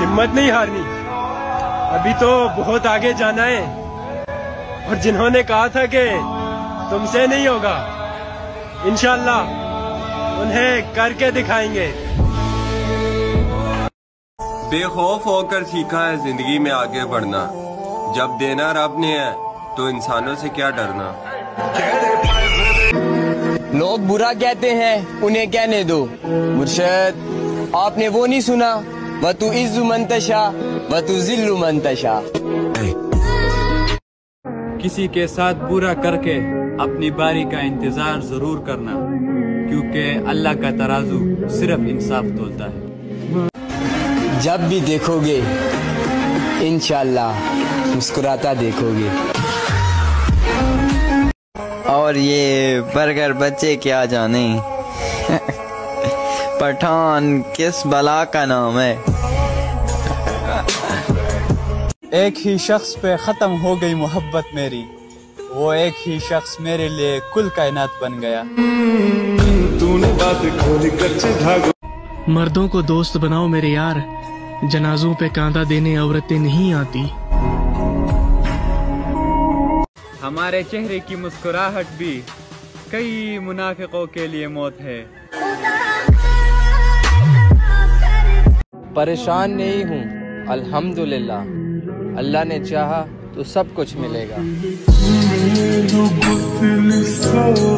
हिम्मत नहीं हारनी, अभी तो बहुत आगे जाना है। और जिन्होंने कहा था कि तुमसे नहीं होगा, इंशाअल्लाह उन्हें करके दिखाएंगे। बेखौफ होकर सीखा है जिंदगी में आगे बढ़ना, जब देना रब ने है तो इंसानों से क्या डरना। लोग बुरा कहते हैं उन्हें कहने दो, मुर्शद आपने वो नहीं सुना, व तू इज्जु मंतशा व तू जिल्लु मंतशा। किसी के साथ बुरा करके अपनी बारी का इंतजार जरूर करना, क्योंकि अल्लाह का तराजू सिर्फ इंसाफ तोलता है। जब भी देखोगे इंशाअल्लाह मुस्कुराता देखोगे। और ये बर्गर बच्चे क्या जाने पठान किस बला का नाम है। एक ही शख्स पे खत्म हो गई मोहब्बत मेरी, वो एक ही शख्स मेरे लिए कुल कायनात बन गया। मर्दों को दोस्त बनाओ मेरे यार, जनाजों पे कांधा देने औरतें नहीं आती। हमारे चेहरे की मुस्कुराहट भी कई मुनाफिकों के लिए मौत है। परेशान नहीं हूँ अल्हम्दुलिल्लाह, अल्लाह ने चाहा तो सब कुछ मिलेगा।